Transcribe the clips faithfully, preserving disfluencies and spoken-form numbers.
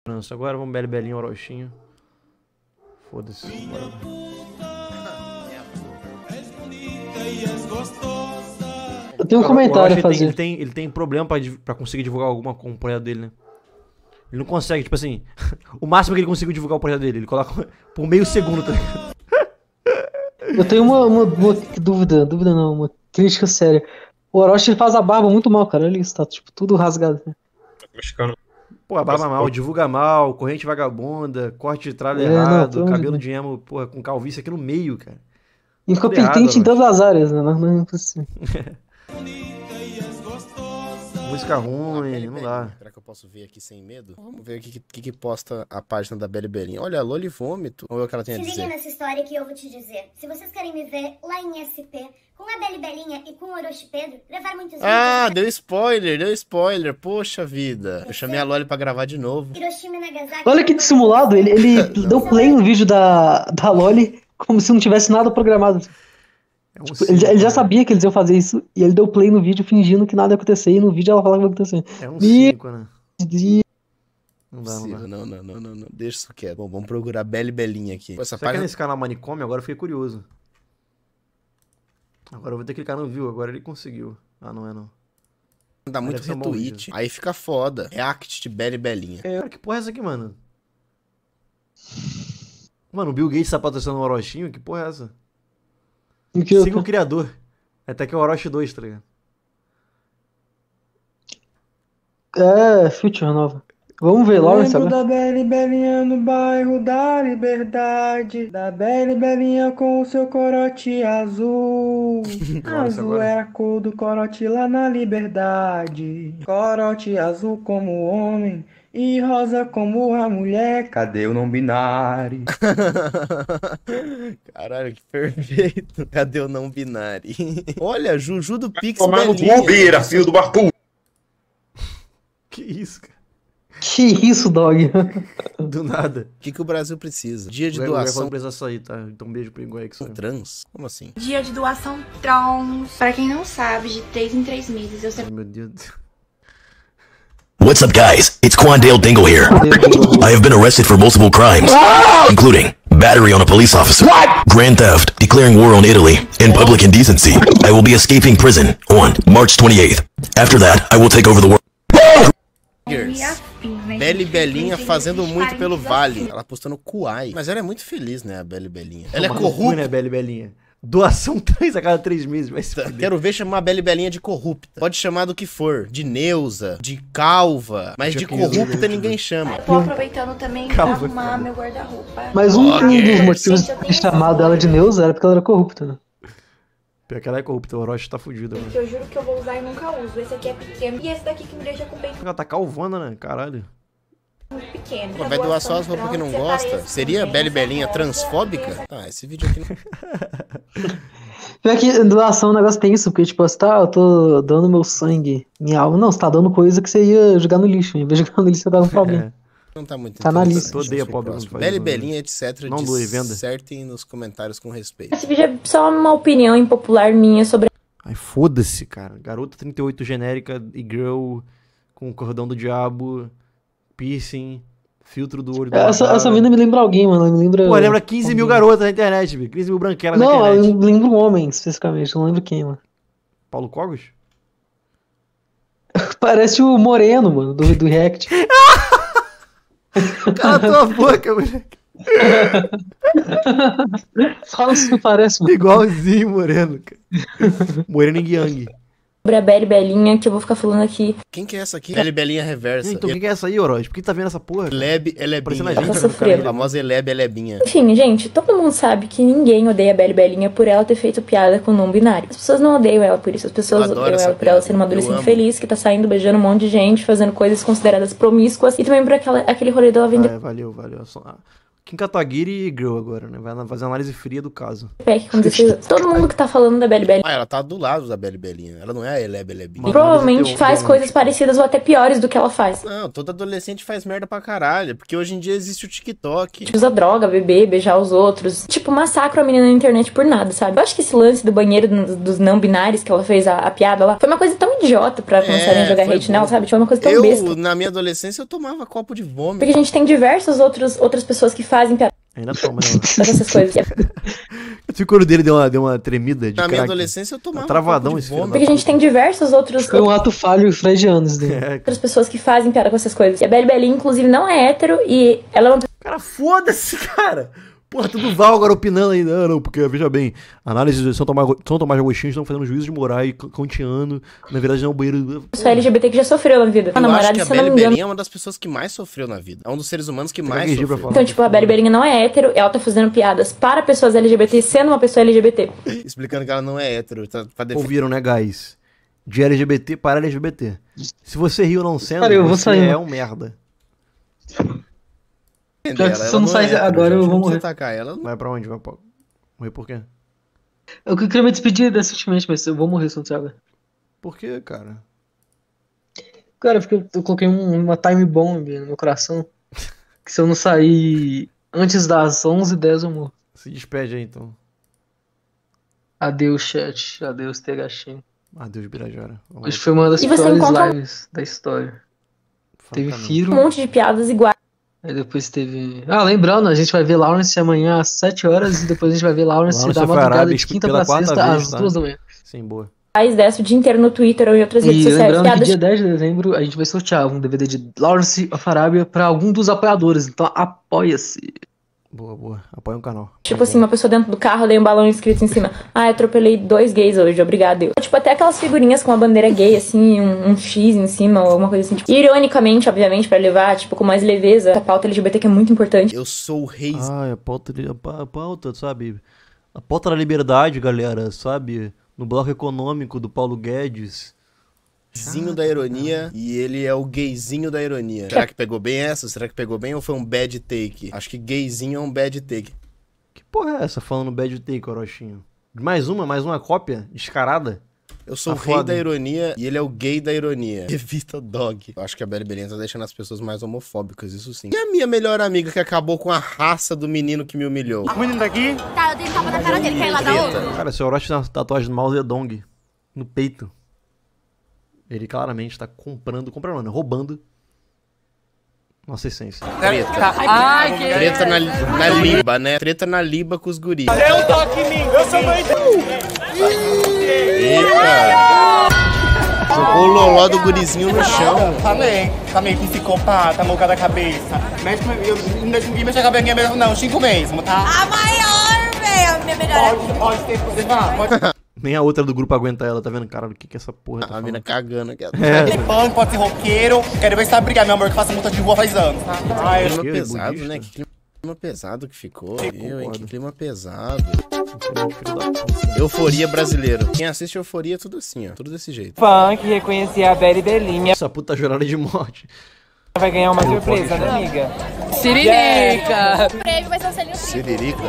Agora vamos Beli Belinha, Orochinho. Foda-se. Eu tenho um comentário a fazer. Ele tem, ele tem problema pra, pra conseguir divulgar alguma com o projeto dele, né? Ele não consegue, tipo assim, o máximo que ele conseguiu divulgar o projeto dele, ele coloca por meio segundo, tá ligado? Eu tenho uma, uma, uma dúvida, dúvida não, uma crítica séria. O Orochi faz a barba muito mal, cara. Olha isso, tá tipo tudo rasgado. Né? Mexicano. Pô, a barba mal, divulga mal, corrente vagabunda, corte de tralha É, errado, não, cabelo onde... de emo, porra, com calvície aqui no meio, cara. Incompetente em todas as áreas, né? Não, não é possível. Música ruim, não dá. Será que eu posso ver aqui sem medo? Vamos ver o que, que, que posta a página da Beli Belinha. Olha, Loli Vômito. Vamos ver o que ela tem a dizer. Se liguem nessa história que eu vou te dizer. Se vocês querem me ver lá em S P, com a Beli Belinha e com o Orochi Pedro, levar muitos vídeos... Ah, deu spoiler, deu spoiler. Poxa vida. Eu chamei a Loli pra gravar de novo. Hiroshima e Nagasaki... Olha que dissimulado, ele, ele deu play no vídeo da, da Loli como se não tivesse nada programado. É um tipo, cinco, ele, ele já sabia que eles iam fazer isso e ele deu play no vídeo fingindo que nada ia acontecer e no vídeo ela falava que ia acontecer. É um cinco, né? E... Não dá, não dá. Não, não, não, não, não. Deixa isso quieto. Bom, vamos procurar Beli Belinha aqui. Essa Será página... que é nesse canal Manicômio? Agora eu fiquei curioso. Agora eu vou ter que clicar no view, agora ele conseguiu. Ah, não é não. Dá muito retweet. Aí fica foda. React de Beli Belinha. É, que porra é essa aqui, mano? Mano, o Bill Gates tá patrocinando o Orochinho? Que porra é essa? Que Siga o criador. Até que é o Orochi dois, tá ligado? É, Future nova. Vamos ver lá, Lembro da Beli Belinha no bairro da Liberdade. Da Beli Belinha com o seu corote azul. Azul é a cor do corote lá na Liberdade. Corote azul como homem e rosa como a mulher. Cadê o não binário? Caralho, que perfeito. Cadê o não binário? Olha, Juju do Pix Tomar no bobeira, filho do Barpu. Que isso, cara? Que isso, dog? Do nada. O que, que o Brasil precisa? Dia de o doação. Não precisa sair, tá? Então um beijo pro Iguai que saiu. Trans? Como assim? Dia de doação trans. Pra quem não sabe, de três em três meses eu sempre... Meu Deus. What's up, guys? It's Quandale Dingle here. I have been arrested for multiple crimes, including battery on a police officer, what? grand theft, declaring war on Italy, and public indecency. I will be escaping prison on March twenty-eighth. After that, I will take over the world. Beli Belinha fazendo muito pelo Vale. Ela postando Kuai. Mas ela é muito feliz, né, a Beli Belinha. Ela é corrupta, né, Beli Belinha? Doação três a cada três meses, vai se fuder. Quero ver chamar a Beli Belinha de corrupta. Pode chamar do que for. De Neuza, de calva. Mas de corrupta ninguém chama. Tô aproveitando também pra arrumar meu guarda-roupa. Mas um, um dos motivos de ter chamado ela de Neuza era porque ela era corrupta, né? Pior que ela é corrupta, o Orochi tá fudido, mano. Eu juro que eu vou usar e nunca uso. Esse aqui é pequeno e esse daqui que me deixa com peito ela tá calvona, né? Caralho. Pequeno. Pô, vai doar só as roupas que não gosta? Seria Beli Belinha transfóbica? Tá, esse vídeo aqui não... Pior que doação é um negócio tenso, porque tipo, você tá, eu tô dando meu sangue, minha alma. Não, você tá dando coisa que você ia jogar no lixo. Em vez de jogar no lixo, você dava pra alguém. Não tá muito tá na lista. Odeia pobre quando faz Beli isso, Belinha, etcétera. Não doe, venda. Dissertem nos comentários com respeito. Esse vídeo é só uma opinião impopular minha sobre... Ai, foda-se, cara. Garota trinta e oito genérica e girl com cordão do diabo, piercing, filtro do olho do Essa, essa mina me lembra alguém, mano. Ela me lembra... Pô, lembra quinze mil garotas na internet, bicho. quinze mil branquelas na não, internet. Não, eu lembro um homem, especificamente. Não lembro quem, mano. Paulo Cogos? Parece o Moreno, mano, do, do React. Cala a tua boca, moleque. Fala se parece, mano. Igualzinho Moreno, cara. Moreno e Yang. Sobre a Beli Belinha, que eu vou ficar falando aqui. Quem que é essa aqui? Beli Belinha reversa. Então, quem que é essa aí, Orochi? Por que tá vendo essa porra? Leb Elebinha. A gente, tá a famosa Eleb Elebinha. Enfim, gente, todo mundo sabe que ninguém odeia a Beli Belinha por ela ter feito piada com o não binário. As pessoas não odeiam ela por isso. As pessoas odeiam ela por ela ser uma adolescente feliz, que tá saindo beijando um monte de gente, fazendo coisas consideradas promíscuas. E também por aquela, aquele rolê dela vender... Ah, valeu, valeu. Kim Kataguiri e Girl agora, né? Vai fazer análise fria do caso. Todo mundo que tá falando da Beli Belinha. Ah, ela tá do lado da Beli Belinha. Ela não é a Elé Belebinha. Provavelmente faz coisas parecidas ou até piores do que ela faz. Não, todo adolescente faz merda pra caralho. Porque hoje em dia existe o TikTok. Usa droga, beber, beijar os outros. Tipo, massacra a menina na internet por nada, sabe? Eu acho que esse lance do banheiro dos, dos não binários que ela fez a, a piada lá foi uma coisa tão idiota pra começarem é, a jogar hate bom. nela, sabe? Tipo, uma coisa tão eu, besta. Eu, na minha adolescência, eu tomava copo de vômito. Porque a gente tem diversas outros, outras pessoas que fazem piada. Ainda toma, né? Essas coisas. O couro dele deu uma, deu uma tremida de Na crack. minha adolescência eu tomava tá travadão esse filme. Porque a gente tem diversos outros... Foi um ato falho freudianos dele. É, outras pessoas que fazem piada com essas coisas. E a Beli Belinha, inclusive, não é hétero e ela é uma... Cara, foda-se, cara! Porra, tudo Val agora opinando aí. Não, não, porque, veja bem, análise de São Tomás, São Tomás de Agostinho estão fazendo juízo de moral e kantiano. Na verdade, não é um banheiro... Pessoa L G B T que já sofreu na vida. Eu a acho que a Beli Belinha é uma das pessoas que mais sofreu na vida. É um dos seres humanos que Você mais sofreu. Então, tipo, a Beli Belinha não é hétero, ela tá fazendo piadas para pessoas L G B T, sendo uma pessoa L G B T. Explicando que ela não é hétero. Tá, pra defender. Ouviram, né, guys? De L G B T para L G B T. Se você riu não sendo, Cara, eu vou você sair. é um merda. Ela, se eu não sair é agora, eu vou morrer. Ela não... Vai pra onde? Vai pra... Morrer por quê? Eu queria me despedir dessa ultimamente, mas eu vou morrer se eu não sair agora. Por quê, cara? Cara, porque eu coloquei um, uma time bomb no meu coração. Que se eu não sair antes das onze e dez eu morro. Se despede aí, então. Adeus, chat. Adeus, T H X. Adeus, Birajara. Vamos Acho que foi uma das piores encontra... lives da história. Teve Firo. Um monte de piadas iguais. Aí depois teve... Ah, lembrando, a gente vai ver Lawrence amanhã às sete horas e depois a gente vai ver Lawrence, Lawrence da madrugada de quinta pra sexta às duas da manhã. Sim, boa. Dessa o dia inteiro no Twitter ou em outras e redes sociais. Lembrando piadas... que dia dez de dezembro a gente vai sortear um D V D de Lawrence of Arabia pra algum dos apoiadores, então apoia-se. Boa, boa. Apoia o canal. Tipo assim, uma pessoa dentro do carro, daí um balão escrito em cima. Ah, eu atropelei dois gays hoje, obrigado. Eu. Tipo, até aquelas figurinhas com a bandeira gay, assim, um, um X em cima, ou alguma coisa assim. Tipo, ironicamente, obviamente, pra levar, tipo, com mais leveza, a pauta L G B T que é muito importante. Eu sou o rei. Ah, a pauta, a pauta, sabe? A pauta da liberdade, galera, sabe? No bloco econômico do Paulo Guedes. Gayzinho da ironia, e ele é o gayzinho da ironia. Será que pegou bem essa? Será que pegou bem ou foi um bad take? Acho que gayzinho é um bad take. Que porra é essa falando bad take, Orochinho? Mais uma, mais uma cópia descarada? Eu sou tá o rei foda. da ironia e ele é o gay da ironia. Evita o dog. Eu acho que a Beli Belinha tá deixando as pessoas mais homofóbicas, isso sim. E a minha melhor amiga que acabou com a raça do menino que me humilhou? O menino daqui? Tá, eu dei tapa na cara dele, quer ir lá dar outro? Cara, seu Orochi tem uma tatuagem do Mao Zedong no peito. Ele claramente tá comprando, comprando não, né? Roubando nossa essência. Treta. Ai, que... Treta na, na liba, né? Treta na liba com os guris. Eu tô aqui, mim. Eu sou mãe do... Eita. Jogou o loló do gurizinho no chão. Falei, falei, psicopata, louca da cabeça. Mexe com... Eu não deixo ninguém mexer com a minha mesmo, não. Xingo mesmo, tá? A maior, velho. Minha melhor amiga. Pode, pode ter, você vai, pode... Nem a outra do grupo aguenta ela, tá vendo? Cara, o que que é essa porra tá A mina cagando aqui. É. Pode, pode ser roqueiro. Quero ver se tá brigar, meu amor, que faça multa de rua faz anos, tá? Ai, clima pesado, budista. Né? Que clima pesado que ficou. Eu, hein? Que clima pesado. Euforia brasileiro. Quem assiste Euforia é tudo assim, ó. Tudo desse jeito. Funk, reconhecer a Beli Belinha. Essa puta jornada de morte. Vai ganhar uma surpresa, né, amiga? Siririca! O prêmio vai ser um selinho. Siririca?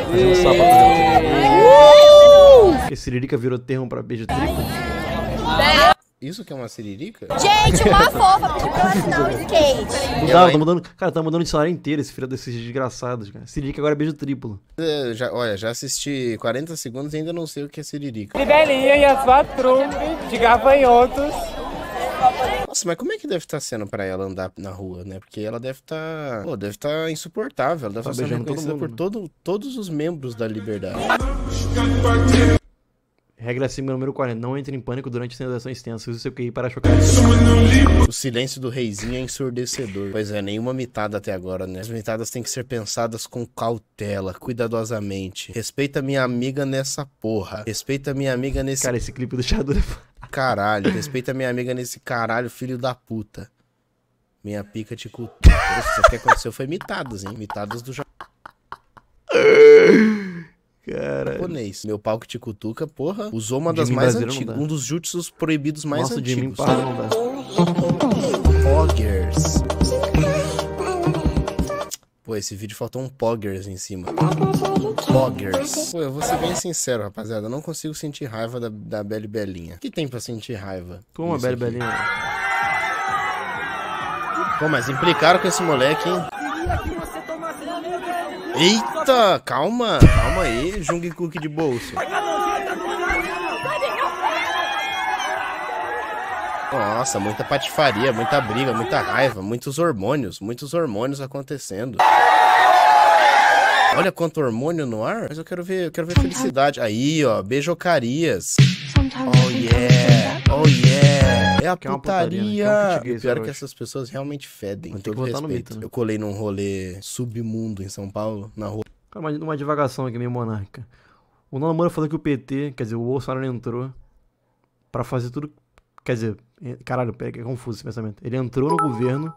Porque Siririca virou termo pra beijo triplo. Isso que é uma siririca? Gente, uma fofa pediu pra eu assinar o skate. Mudava, tá mudando. Cara, tá mudando de salário inteiro esse filho desses desgraçados, cara. Siririca agora é beijo triplo. É, já, olha, já assisti quarenta segundos e ainda não sei o que é siririca. Beli Belinha e a sua trupe de gafanhotos. Nossa, mas como é que deve estar sendo pra ela andar na rua, né? Porque ela deve estar... Pô, deve estar insuportável. Ela deve tá estar sendo reconhecida por todo, todos os membros da liberdade. Regra acima número quarenta. Não entre em pânico durante sinalização extensa. Use o seu Q I para chocar. O silêncio do reizinho é ensurdecedor. Pois é, nenhuma mitada até agora, né? As mitadas têm que ser pensadas com cautela, cuidadosamente. Respeita minha amiga nessa porra. Respeita minha amiga nesse... Cara, esse clipe do Shadow... Caralho. Respeita minha amiga nesse caralho, filho da puta. Minha pica te cutuca. Isso que aconteceu foi mitadas, hein? Mitadas do... Cara, japonês. Meu pau que te cutuca, porra, usou uma das mais antigas, um dos jutsus proibidos mais Nossa, antigos. Nossa, de mim, não dá. Poggers. Pô, esse vídeo faltou um poggers em cima. Poggers. Pô, eu vou ser bem sincero, rapaziada. Eu não consigo sentir raiva da, da Beli Belinha. O que tem pra sentir raiva? Como a Beli aqui? Belinha? Pô, mas implicaram com esse moleque, hein? Eita, calma. Calma aí, Jungkook de bolso. Nossa, muita patifaria, muita briga, muita raiva, muitos hormônios, muitos hormônios acontecendo. Olha quanto hormônio no ar. Mas eu quero ver, eu quero ver felicidade. Aí, ó, beijocarias. Oh yeah, oh yeah. É a Que é uma putaria. putaria, né? Que é um kit gay, O pior é eu que acho. essas pessoas realmente fedem. Com Tem que todo botar no respeito. mito, né? Eu colei num rolê submundo em São Paulo, na rua. Cara, uma, uma divagação aqui meio monárquica. O Nando Moura falou que o P T, quer dizer, o Bolsonaro entrou pra fazer tudo. Quer dizer, caralho, pega, é confuso esse pensamento. Ele entrou no governo.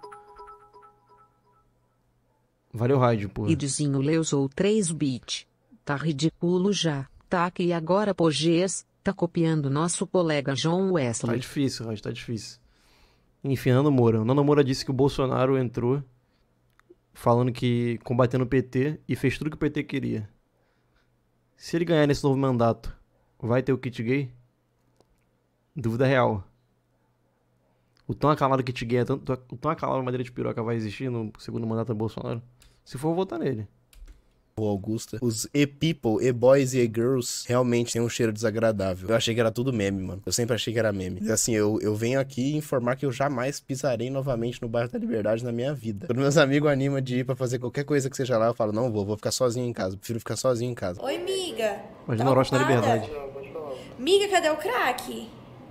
Valeu, rádio, porra. Idzinho leusou três bits. Tá ridículo já. Tá aqui agora, Pogês. Tá copiando nosso colega John Tá Wesley. difícil, rádio, tá difícil. Enfim, Nando Moura. O Nando Moura disse que o Bolsonaro entrou falando que combatendo o P T e fez tudo que o P T queria. Se ele ganhar nesse novo mandato, vai ter o kit gay? Dúvida real. O tão acalado kit gay, é tanto, o tão acalado madeira de piroca vai existir no segundo mandato do Bolsonaro? Se for, eu vou votar nele. Rua Augusta. Os e-people, e-boys e e-girls realmente têm um cheiro desagradável. Eu achei que era tudo meme, mano. Eu sempre achei que era meme. E assim, eu, eu venho aqui informar que eu jamais pisarei novamente no bairro da Liberdade na minha vida. Quando meus amigos animam de ir pra fazer qualquer coisa que seja lá, eu falo, não vou, vou ficar sozinho em casa. Prefiro ficar sozinho em casa. Oi, miga. Imagina o Orochi na Liberdade. Miga, cadê o crack?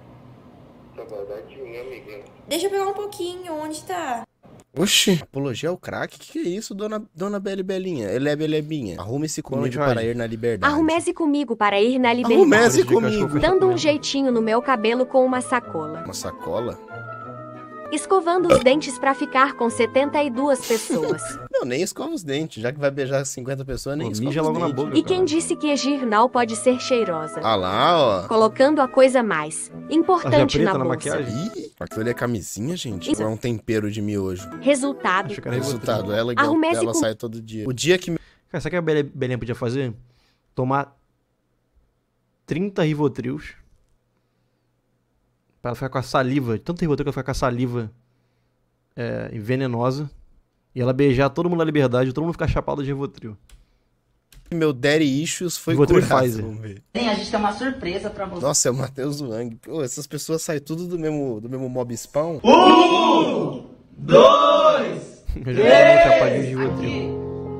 Deixa eu pegar um pouquinho, onde tá? Oxi, apologia ao crack? Que que é isso, dona, dona Beli Belinha? Elebe Elebinha. Arrume-se comigo Onde, para ir na liberdade. Arrumese comigo para ir na liberdade. Arrumese comigo. Dando um jeitinho no meu cabelo com uma sacola. Uma sacola? Escovando os dentes pra ficar com setenta e duas pessoas. Não, nem escova os dentes. Já que vai beijar cinquenta pessoas, nem Pô, escova mija os logo na dentes. boca. E quem disse que Egirnal pode ser cheirosa? Ah lá, ó. Colocando a coisa mais importante preta na na bolsa. maquiagem? Ih, aquilo ali é camisinha, gente? Isso. Ou é um tempero de miojo? Resultado. Acho que era Rivotril. Resultado, ela igual Arrumese ela com- sai todo dia. O dia que... Cara, sabe o que a Beli- Belinha podia fazer? Tomar trinta Rivotrils pra ela ficar com a saliva, tanto Rivotril que ela ficar com a saliva é, venenosa, e ela beijar todo mundo na liberdade e todo mundo ficar chapado de Rivotril. meu daddy issues foi Rivotril e curado. Pfizer. Vamos ver. Tem, a gente tem uma surpresa pra você. Nossa, é o Matheus Wang. Pô, essas pessoas saem tudo do mesmo, do mesmo mob spawn. Um, dois, Eu já tomei um chapadinho de Rivotril.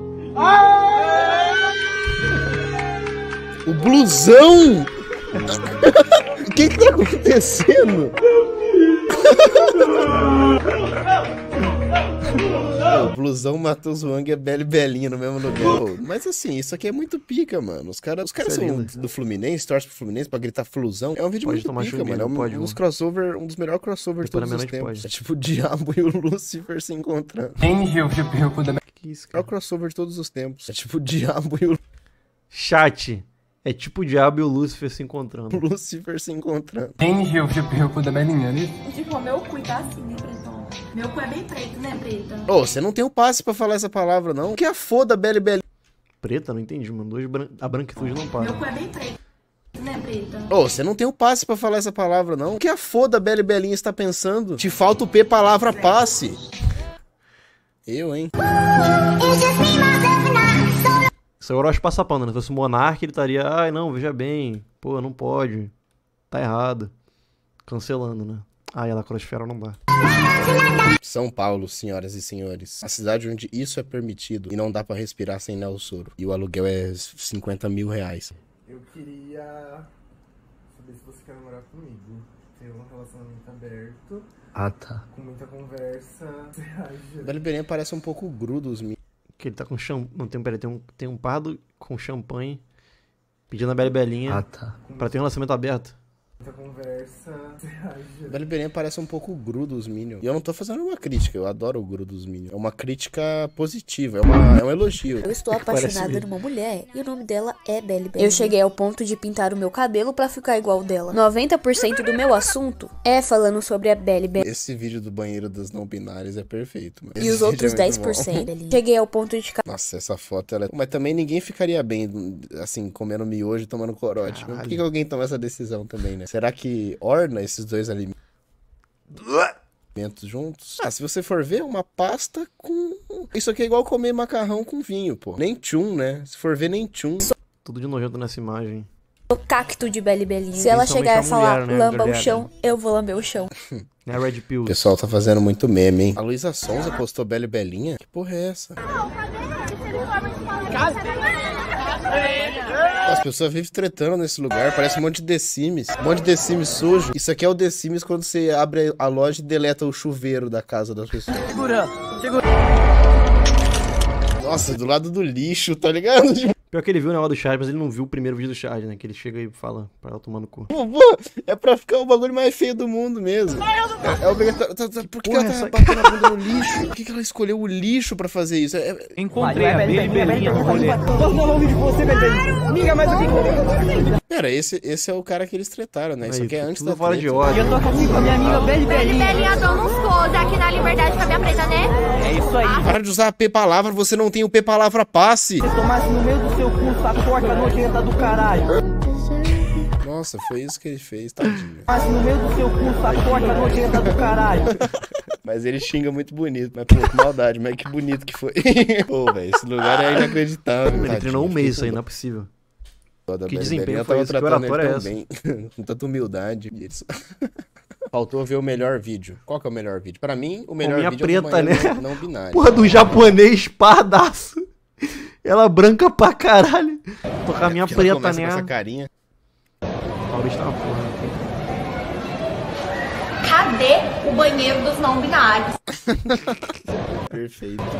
O blusão! O que que tá acontecendo? Pô, o blusão Matheus Wang e a Beli Belinha no mesmo lugar. Pô, mas assim, isso aqui é muito pica, mano. Os caras os caras Isso é são lindo. do Fluminense, torcem pro Fluminense pra gritar flusão. É um vídeo Pode muito tomar pica, chumbinho, mano. É um, pode, um dos mano. crossover, um dos melhores crossovers de todos os Futuramente tempos. pode. É tipo o Diabo e o Lucifer se encontrando. Que isso, É cara? o crossover de todos os tempos. É tipo o Diabo e o Chat. É tipo o Diabo e o Lúcifer se encontrando. Lucifer se encontrando. Tipo, meu cu tá assim, né, pretão? Meu cu é bem preto, né, preta? Ô, você não tem o passe pra falar essa palavra, não. Que a foda Beli Belinha. Preta? Não entendi, mano. Dois bran... A branquitude não Meu para. cu é bem preto, né, preta? Ô, você não tem o passe pra falar essa palavra, não. Que a foda Beli Belinha está pensando? Te falta o P palavra passe. Eu, hein? Se o Orochi passa pano, né? Se fosse o Monark, ele estaria, ai não, veja bem, pô, não pode, tá errado. Cancelando, né? Ai, a lacrosfera não dá. São Paulo, senhoras e senhores. A cidade onde isso é permitido e não dá pra respirar sem Nel Soro. E o aluguel é cinquenta mil reais. Eu queria saber se você quer namorar comigo. Ter um relacionamento aberto, Ah, tá. com muita conversa. Você acha? Beli Belinha parece um pouco grudo os meninos. Que ele tá com champanhe, não, tem, peraí, tem um, tem um pardo com champanhe pedindo a Beli Belinha tá. pra ter um relacionamento aberto. Muita conversa. Você acha? Beli Belinha parece um pouco gru dos Minions. E eu não tô fazendo uma crítica, eu adoro o gru dos Minions. É uma crítica positiva, é, uma, é um elogio. Eu estou Parece apaixonada mesmo. numa mulher e o nome dela é Beli Belinha. Eu cheguei ao ponto de pintar o meu cabelo pra ficar igual dela. noventa por cento do meu assunto É, falando sobre a Belly Belly. Esse vídeo do banheiro dos não binários é perfeito, mano. E os outros dez por cento ali. Cheguei ao ponto de... Nossa, essa foto, ela... Mas também ninguém ficaria bem, assim, comendo miojo e tomando corote. Por que, que alguém toma essa decisão também, né? Será que orna esses dois alimentos juntos? Ah, se você for ver, uma pasta com... Isso aqui é igual comer macarrão com vinho, pô. Nem tchum, né? Se for ver, nem tchum. Tudo de nojento nessa imagem. O cacto de Belly Belinha. Se ela chegar e falar, mulher, né? lamba o chão, eu vou lamber o chão. É Red Pill. O pessoal tá fazendo muito meme, hein? A Luísa Sonza postou Belly Belinha? Que porra é essa? As pessoas vivem tretando nesse lugar, parece um monte de The Sims. Um monte de The Sims sujo. Isso aqui é o The Sims quando você abre a loja e deleta o chuveiro da casa das pessoas. Segura, segura. Nossa, do lado do lixo, tá ligado? Pior que ele viu o negócio do Charles, mas ele não viu o primeiro vídeo do Charles, né? Que ele chega e fala pra ela tomar no cu. Pô, pô, é pra ficar o bagulho mais feio do mundo mesmo. É, é obrigatório. Por que Porra, ela tá essa... batendo a bunda no lixo? Por que, que ela escolheu o lixo pra fazer isso? É... Encontrei a Belly Belinha no rolê. Posso dar um vídeo de você, Belly? Amiga, mas o que... Pera, esse, esse é o cara que eles tretaram, né? Isso Aí, aqui é antes da fora treta. de ordem. Eu tô aqui com a minha amiga Belly Belly Belinha. Belinha dando uns close aqui na Liberdade com a minha preta, né? É isso aí. Para de usar a P-palavra, você não tem o P-palavra passe. Se tomasse no meio do seu cu, essa porca nojenta do caralho. Nossa, foi isso que ele fez, tadinho. Tomasse no meio do seu cu, essa porca nojenta do caralho. Mas ele xinga muito bonito. Mas, pô, que maldade, mas que bonito que foi. Pô, velho, esse lugar é inacreditável. Ele tadinho. treinou um mês isso aí, não é possível. Que desempenho foi foi esse? esse? Que oratória é essa? Bem, com tanta humildade. Isso. Faltou ver o melhor vídeo. Qual que é o melhor vídeo? Pra mim, o melhor minha vídeo preta, é o do né? banheiro não, não binário. Porra do japonês pardaço. Ela branca pra caralho. Tocar minha Porque ela preta começa com nela. essa carinha. Maurício tá uma porra. Cadê o banheiro dos não binários? Perfeito.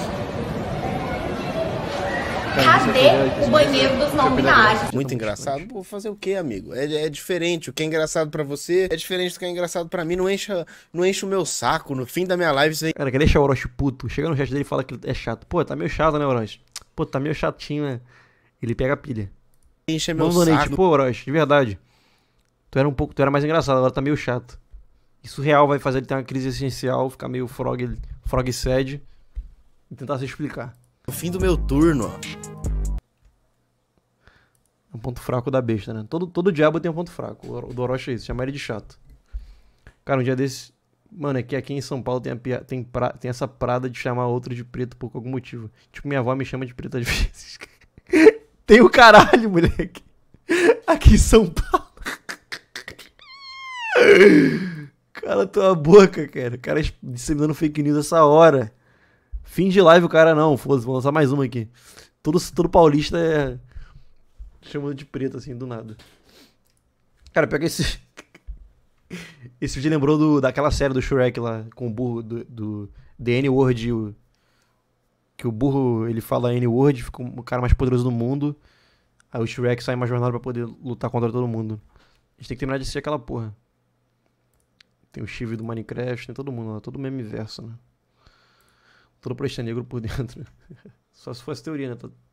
Cadê o banheiro dos não binários? Muito engraçado. Pô, fazer o quê, amigo? É, é diferente. O que é engraçado pra você é diferente do que é engraçado pra mim. Não encha, não enche o meu saco. No fim da minha live, você... Cara, quer deixar o Orochi puto. Chega no chat dele e fala que ele é chato. Pô, tá meio chato, né, Orochi? Pô, tá meio chatinho, né? Ele pega a pilha. Enche meu Manda um donate. saco. Pô, Orochi, de verdade. Tu era um pouco, tu era mais engraçado, agora tá meio chato. Isso real vai fazer ele ter uma crise essencial, ficar meio frog, frog sad e tentar se explicar. No fim do meu turno, ó. É um ponto fraco da besta, né? Todo, todo diabo tem um ponto fraco. O do Orochi é isso, chamar ele de chato. Cara, um dia desse... Mano, é que aqui em São Paulo tem, a, tem, pra, tem essa prada de chamar outro de preto por algum motivo. Tipo, minha avó me chama de preto às vezes. Tem o caralho, moleque. Aqui em São Paulo. Cala tua boca, cara. O cara disseminando fake news essa hora. Fim de live o cara não. Foda-se, vou lançar mais uma aqui. Todo, todo paulista é... chamando de preto, assim, do nada. Cara, pega esse... Esse vídeo lembrou do, daquela série do Shrek lá, com o burro do, do The N-Word. O, que o burro, ele fala N-Word, fica o cara mais poderoso do mundo. Aí o Shrek sai uma jornada pra poder lutar contra todo mundo. A gente tem que terminar de assistir aquela porra. Tem o Steve do Minecraft, tem todo mundo lá, todo o mesmo verso, né? Todo presta negro por dentro. Só se fosse teoria, né?